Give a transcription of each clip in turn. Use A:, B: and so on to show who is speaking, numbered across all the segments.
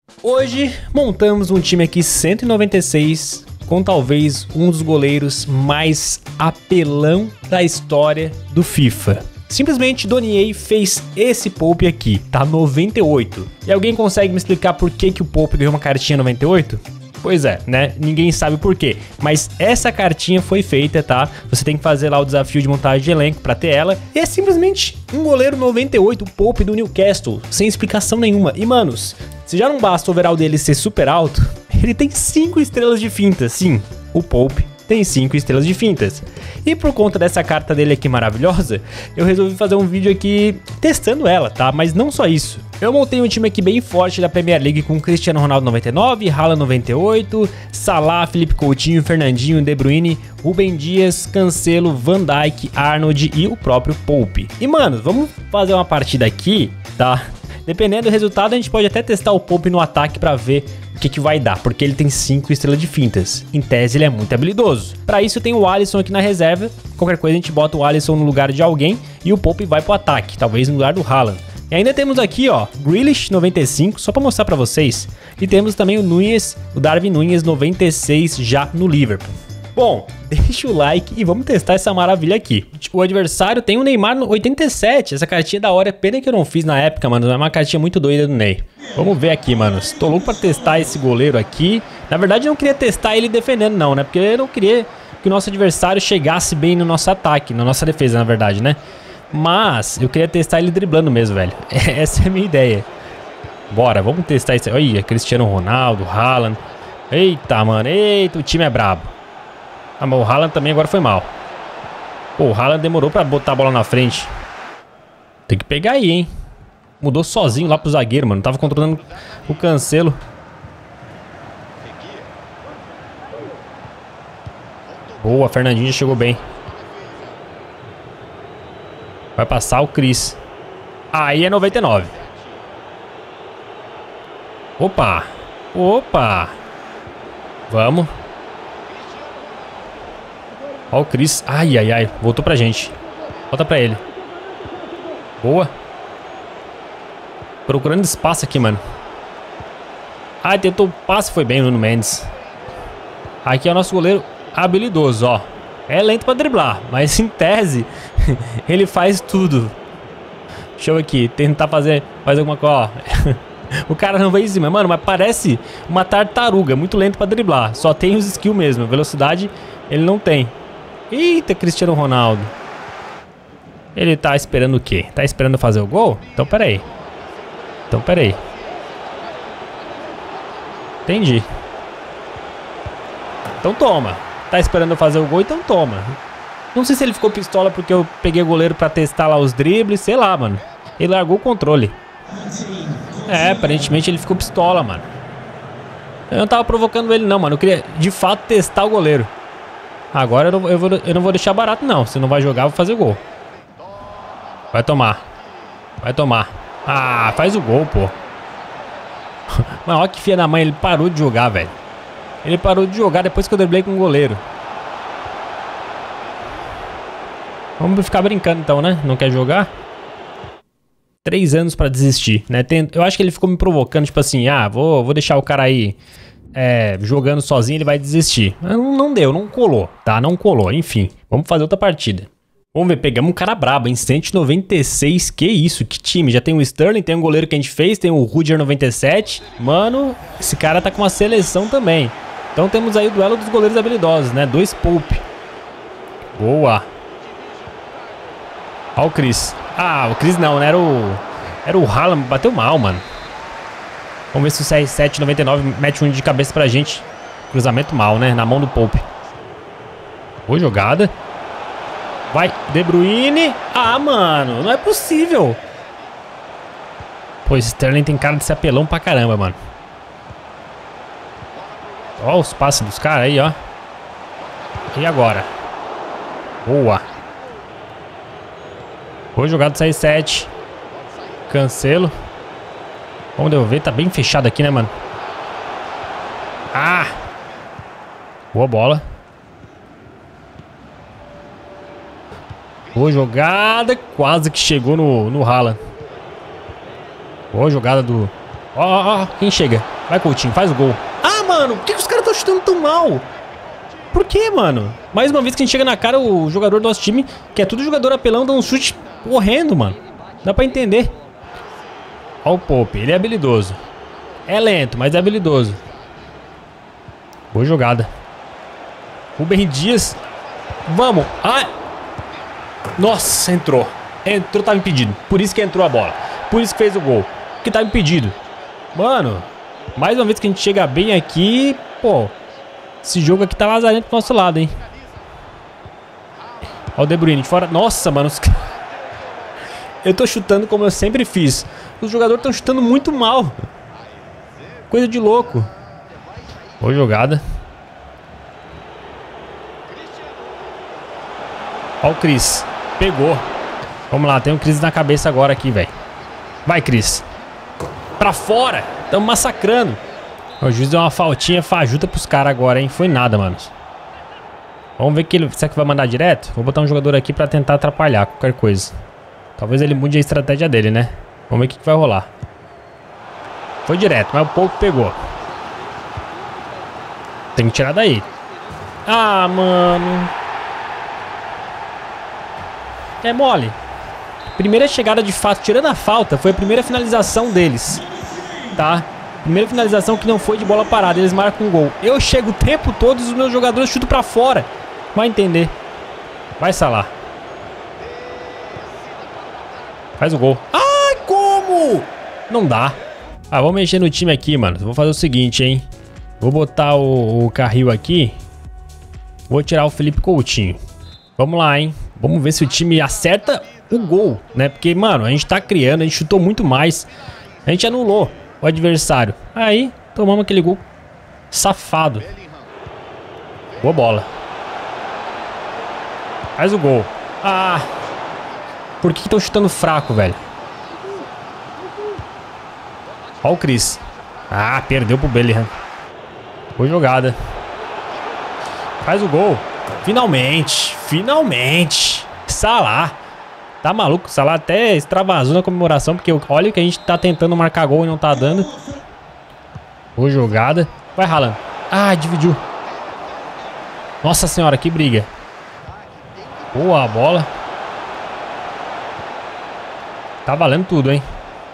A: Hoje montamos um time aqui 196 com talvez um dos goleiros mais apelão da história do FIFA. Simplesmente Donier fez esse Pope aqui, tá 98. E alguém consegue me explicar por que o Pope ganhou uma cartinha 98? Pois é, né? Ninguém sabe por quê. Mas essa cartinha foi feita, tá? Você tem que fazer lá o desafio de montagem de elenco pra ter ela. E é simplesmente um goleiro 98, o Pope do Newcastle, sem explicação nenhuma. E, manos, se já não basta o overall dele ser super alto, ele tem 5 estrelas de finta. Sim, o Pope tem 5 estrelas de fintas. E por conta dessa carta dele aqui maravilhosa, eu resolvi fazer um vídeo aqui testando ela, tá? Mas não só isso. Eu montei um time aqui bem forte da Premier League com Cristiano Ronaldo 99, Haaland 98, Salah, Felipe Coutinho, Fernandinho, De Bruyne, Rúben Dias, Cancelo, Van Dijk, Arnold e o próprio Pope. E, mano, vamos fazer uma partida aqui, tá? Dependendo do resultado, a gente pode até testar o Pope no ataque pra ver o que vai dar, porque ele tem 5 estrelas de fintas. Em tese, ele é muito habilidoso. Pra isso, tem o Alisson aqui na reserva. Qualquer coisa, a gente bota o Alisson no lugar de alguém e o Pope vai pro ataque, talvez no lugar do Haaland. E ainda temos aqui, ó, Grealish 95, só pra mostrar pra vocês. E temos também o Núñez, o Darwin Núñez 96 já no Liverpool. Bom, deixa o like e vamos testar essa maravilha aqui. O adversário tem o Neymar no 87. Essa cartinha é da hora. Pena que eu não fiz na época, mano. É uma cartinha muito doida do Ney. Vamos ver aqui, mano. Tô louco pra testar esse goleiro aqui. Na verdade, eu não queria testar ele defendendo, não, né? Porque eu não queria que o nosso adversário chegasse bem no nosso ataque. Na nossa defesa, na verdade, né? Mas eu queria testar ele driblando mesmo, velho. Essa é a minha ideia. Bora, vamos testar isso. Olha, Cristiano Ronaldo, Haaland. Eita, mano. Eita, o time é brabo. Ah, mas o Haaland também agora foi mal. Pô, o Haaland demorou pra botar a bola na frente. Tem que pegar aí, hein. Mudou sozinho lá pro zagueiro, mano. Tava controlando o Cancelo. Boa, Fernandinho chegou bem. Vai passar o Cris. Aí é 99. Opa. Opa. Vamos. Ó o Cris. Ai, ai, ai. Voltou pra gente. Volta pra ele. Boa. Procurando espaço aqui, mano. Ai, tentou o passe. Foi bem o Nuno Mendes. Aqui é o nosso goleiro habilidoso, ó. É lento pra driblar, mas em tese ele faz tudo. Deixa eu aqui tentar fazer alguma coisa, ó. O cara não veio em cima, mano, mas parece uma tartaruga. Muito lento pra driblar. Só tem os skills mesmo. Velocidade ele não tem. Eita, Cristiano Ronaldo. Ele tá esperando o quê? Tá esperando fazer o gol? Então pera aí. Entendi. Então toma. Tá esperando fazer o gol, então toma. Não sei se ele ficou pistola porque eu peguei o goleiro pra testar lá os dribles. Sei lá, mano. Ele largou o controle. É, aparentemente ele ficou pistola, mano. Eu não tava provocando ele não, mano. Eu queria de fato testar o goleiro. Agora eu não vou deixar barato, não. Se não vai jogar, eu vou fazer o gol. Vai tomar. Vai tomar. Ah, faz o gol, pô. Mas olha que filha da mãe, ele parou de jogar, velho. Ele parou de jogar depois que eu driblei com o goleiro. Vamos ficar brincando então, né? Não quer jogar? 3 anos pra desistir, né? Eu acho que ele ficou me provocando, tipo assim, ah, vou deixar o cara aí jogando sozinho, ele vai desistir. Não deu, não colou, tá? Não colou, enfim. Vamos fazer outra partida. Vamos ver, pegamos um cara brabo, em 196, que isso, que time. Já tem o Sterling, tem um goleiro que a gente fez, tem o Rudiger 97. Mano, esse cara tá com uma seleção também. Então temos aí o duelo dos goleiros habilidosos, né? 2 Pope. Boa. Ó o Cris. Ah, o Cris não, né? Era o Haaland, bateu mal, mano. Vamos ver se o CR7 99 mete um de cabeça pra gente. Cruzamento mal, né? Na mão do Pope. Boa jogada. Vai, De Bruyne. Ah, mano, não é possível. Pô, esse Sterling tem cara de ser apelão pra caramba, mano. Ó os passes dos caras aí, ó. E agora? Boa. Boa jogada do CR7. Cancelo. Vamos devolver, tá bem fechado aqui, né, mano? Ah! Boa bola. Boa jogada. Quase que chegou no Haaland. Boa jogada do... Ó, quem chega? Vai, Coutinho, faz o gol. Ah, mano, por que os caras estão chutando tão mal? Por que, mano? Mais uma vez que a gente chega na cara, o jogador do nosso time, que é tudo jogador apelão, dá um chute correndo, mano. Dá pra entender. Ó o Pope, ele é habilidoso. É lento, mas é habilidoso. Boa jogada. Rubem Dias. Vamos. Ai. Nossa, entrou. Entrou, tava impedido. Por isso que entrou a bola. Por isso que fez o gol. Porque tava impedido. Mano, mais uma vez que a gente chega bem aqui, pô. Esse jogo aqui tá lazarento pro nosso lado, hein. Ó o De Bruyne de fora. Nossa, mano. Eu tô chutando como eu sempre fiz. Os jogadores estão chutando muito mal. Coisa de louco. Boa jogada. Ó o Cris. Pegou. Vamos lá, tem um Cris na cabeça agora aqui, velho. Vai, Cris. Pra fora. Tamo massacrando. O juiz deu uma faltinha fajuta pros caras agora, hein. Foi nada, mano. Vamos ver que ele... Será que vai mandar direto? Vou botar um jogador aqui pra tentar atrapalhar qualquer coisa. Talvez ele mude a estratégia dele, né? Vamos ver o que vai rolar. Foi direto, mas o Pope pegou. Tem que tirar daí. Ah, mano. É mole. Primeira chegada de fato, tirando a falta, foi a primeira finalização deles. Tá? Primeira finalização que não foi de bola parada. Eles marcam um gol. Eu chego o tempo todo e os meus jogadores chutam pra fora. Vai entender. Vai, Salah. Faz o gol. Ai, como? Não dá. Ah, vamos mexer no time aqui, mano. Vou fazer o seguinte, hein. Vou botar o Carril aqui. Vou tirar o Felipe Coutinho. Vamos lá, hein. Vamos ver se o time acerta o gol, né? Porque, mano, a gente tá criando, a gente chutou muito mais. A gente anulou o adversário. Aí, tomamos aquele gol safado. Boa bola. Faz o gol. Ah. Por que estão chutando fraco, velho? Ó o Cris. Ah, perdeu pro Bellingham. Boa jogada. Faz o gol. Finalmente. Finalmente. Salah. Tá maluco? Salah até extravasou na comemoração. Porque olha que a gente tá tentando marcar gol e não tá dando. Boa jogada. Vai, Haaland. Ah, dividiu. Nossa senhora, que briga. Boa bola. Tá valendo tudo, hein?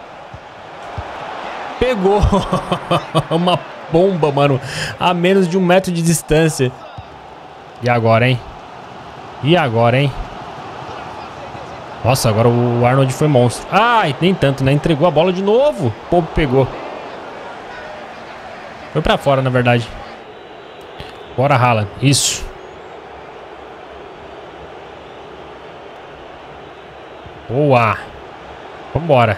A: Pegou. Uma bomba, mano. A menos de 1 metro de distância. E agora, hein? E agora, hein? Nossa, agora o Arnold foi monstro. Ai, nem tanto, né? Entregou a bola de novo. O povo pegou. Foi pra fora, na verdade. Bora, Haaland. Isso. Boa. Vambora.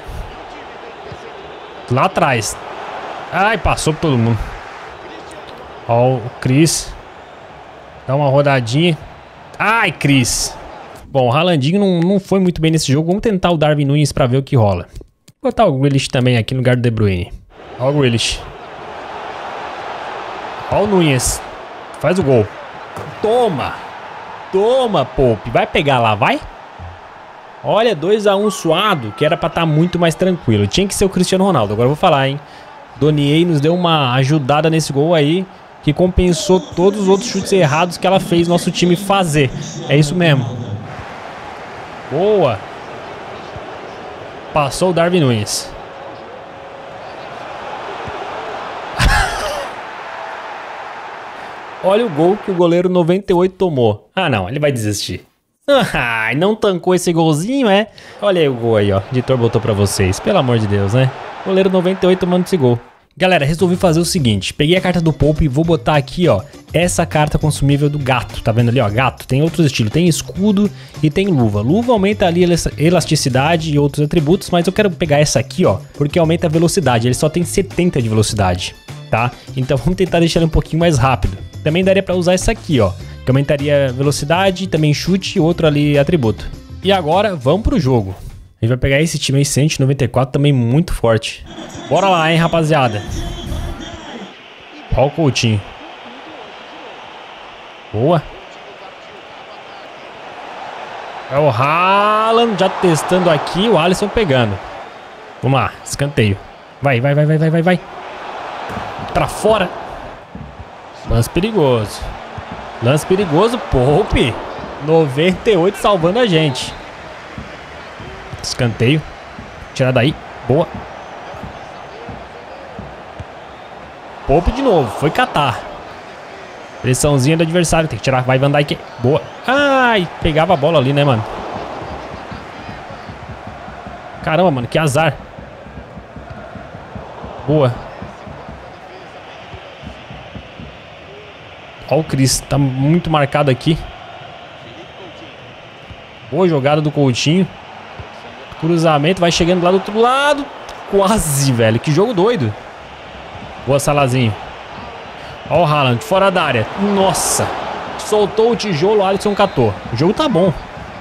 A: Lá atrás. Ai, passou por todo mundo. Ó, o Cris. Dá uma rodadinha. Ai, Cris. Bom, o Haalandinho não foi muito bem nesse jogo. Vamos tentar o Darwin Núñez pra ver o que rola. Vou botar o Grealish também aqui no lugar do De Bruyne. Ó o Grealish. Ó o Núñez. Faz o gol. Toma. Toma, Pope. Vai pegar lá, vai? Olha, 2 a 1 suado, que era pra estar muito mais tranquilo. Tinha que ser o Cristiano Ronaldo. Agora eu vou falar, hein. Donier nos deu uma ajudada nesse gol aí, que compensou todos os outros chutes errados que ela fez nosso time fazer. É isso mesmo. Boa. Passou o Darwin Núñez. Olha o gol que o goleiro 98 tomou. Ah, não, ele vai desistir. Ai, não tancou esse golzinho, é? Olha aí o gol aí, ó. O editor botou pra vocês. Pelo amor de Deus, né? Goleiro 98 tomando esse gol. Galera, resolvi fazer o seguinte. Peguei a carta do Pope e vou botar aqui, ó, essa carta consumível do gato. Tá vendo ali, ó? Gato. Tem outros estilos. Tem escudo e tem luva. Luva aumenta ali elasticidade e outros atributos, mas eu quero pegar essa aqui, ó, porque aumenta a velocidade. Ele só tem 70 de velocidade, tá? Então vamos tentar deixar ele um pouquinho mais rápido. Também daria pra usar essa aqui, ó, que aumentaria velocidade, também chute e outro ali atributo. E agora, vamos pro jogo. A gente vai pegar esse time aí, 194, também muito forte. Bora lá, hein, rapaziada. Ó o Coutinho. Boa. É o Haaland já testando aqui, o Alisson pegando. Vamos lá, escanteio. Vai, vai, vai, vai, vai, vai, vai. pra fora. Lance perigoso. Lance perigoso, Pope. 98 salvando a gente. Escanteio. Tirar daí. Boa. Pope de novo. Foi catar. Pressãozinha do adversário. Tem que tirar. Vai Van Dijk. Boa. Ai, pegava a bola ali, né, mano? Caramba, mano. Que azar. Boa. Ó o Cris. Tá muito marcado aqui. Boa jogada do Coutinho. Cruzamento. Vai chegando lá do outro lado. Quase, velho. Que jogo doido. Boa, Salazinho. Ó o Haaland, fora da área. Nossa. Soltou o tijolo, o Alisson catou. O jogo tá bom.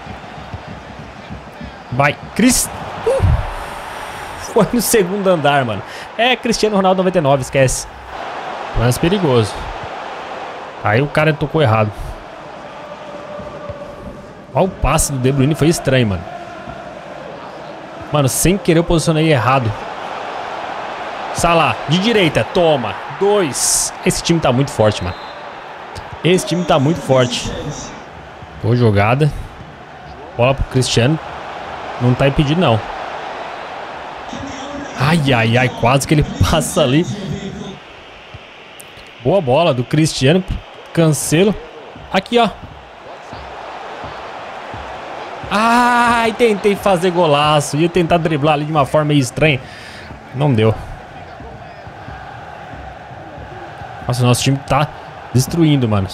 A: Vai, Cris. Foi no segundo andar, mano. É Cristiano Ronaldo 99, esquece. Lance perigoso. Aí o cara tocou errado. Ó o passe do De Bruyne, foi estranho, mano. Mano, sem querer eu posicionei errado. Salah, de direita, toma. 2. Esse time tá muito forte, mano. Esse time tá muito forte. Boa jogada. Bola pro Cristiano. Não tá impedido, não. Ai, ai, ai. Quase que ele passa ali. Boa bola do Cristiano. Cancelo. Aqui, ó. Ai, tentei fazer golaço. Ia tentar driblar ali de uma forma meio estranha. Não deu. Nossa, o nosso time tá destruindo, mano.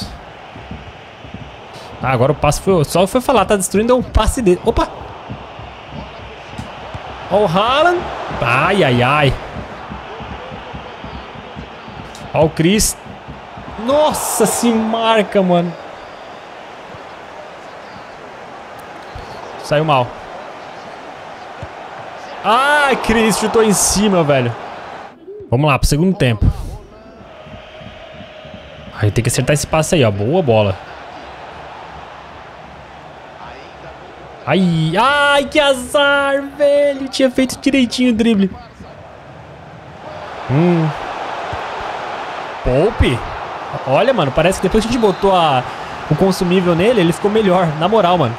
A: Ah, agora o passe foi... Só foi falar, tá destruindo, é um passe dele. Opa! Ó o Haaland. Ai, ai, ai. Ó o Cris. Nossa, se marca, mano. Saiu mal. Ai, Cris, chutou em cima, velho. Vamos lá, pro segundo tempo. Aí tem que acertar esse passe aí, ó. Boa bola. Ai, ai, que azar, velho. Tinha feito direitinho o drible. Pope. Olha, mano, parece que depois que a gente botou o consumível nele, ele ficou melhor. Na moral, mano.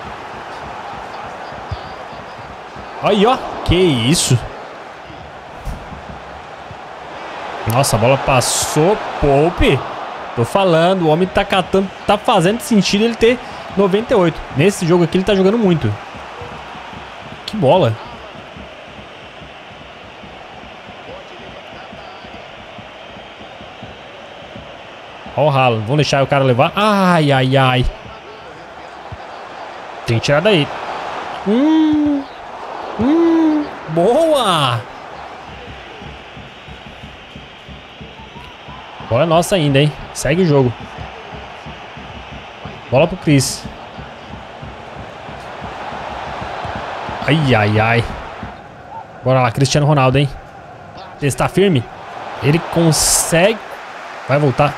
A: Aí, ó. Que isso. Nossa, a bola passou. Pope. Tô falando, o homem tá catando, tá fazendo sentido ele ter 98. Nesse jogo aqui ele tá jogando muito. Que bola. Ó o Haaland, vamos deixar o cara levar. Ai, ai, ai. Tem que tirar daí. Boa. Bola nossa ainda, hein? Segue o jogo. Bola pro Cris. Ai, ai, ai. Bora lá, Cristiano Ronaldo, hein? Está firme. Ele consegue. Vai voltar.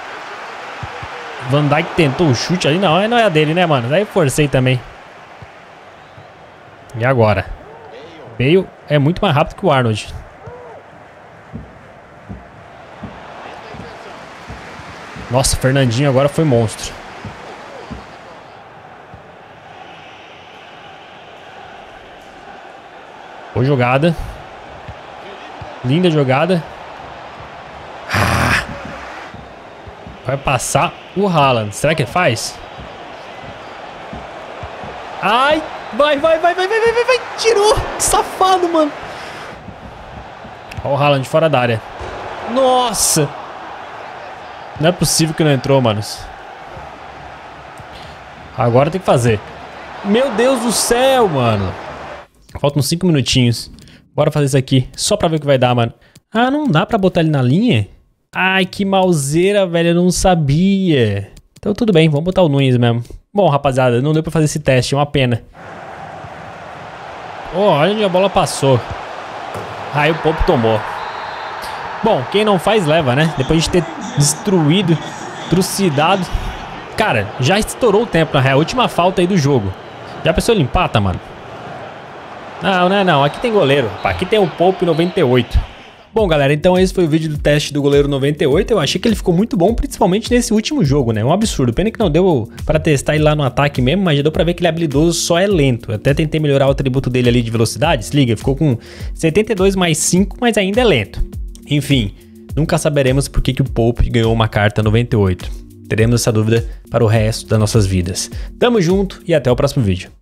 A: Van Dijk tentou o chute ali. Não, não é a dele, né, mano? Daí forcei também. E agora? Bale é muito mais rápido que o Arnold. Nossa, Fernandinho agora foi monstro. Boa jogada. Linda jogada. Vai passar o Haaland. Será que ele faz? Ai, vai. Tirou. Que safado, mano. Olha o Haaland fora da área. Nossa. Não é possível que não entrou, manos. Agora tem que fazer. Meu Deus do céu, mano. Faltam 5 minutinhos. Bora fazer isso aqui. Só pra ver o que vai dar, mano. Ah, não dá pra botar ele na linha? Ai, que mauseira, velho. Eu não sabia. Então tudo bem, vamos botar o Nunes mesmo. Bom, rapaziada, não deu pra fazer esse teste. É uma pena. Oh, olha onde a bola passou. Aí o Pope tomou. Bom, quem não faz, leva, né? Depois de ter destruído, trucidado. Cara, já estourou o tempo, na real. Última falta aí do jogo. Já pensou ele empata, mano? Não, não é não. Aqui tem goleiro. Aqui tem o Pope 98. Bom, galera, então esse foi o vídeo do teste do goleiro 98. Eu achei que ele ficou muito bom, principalmente nesse último jogo, né? Um absurdo. Pena que não deu pra testar ele lá no ataque mesmo, mas já deu pra ver que ele é habilidoso, só é lento. Eu até tentei melhorar o atributo dele ali de velocidade. Se liga, ficou com 72 mais 5, mas ainda é lento. Enfim, nunca saberemos por que o Pope ganhou uma carta 98. Teremos essa dúvida para o resto das nossas vidas. Tamo junto e até o próximo vídeo.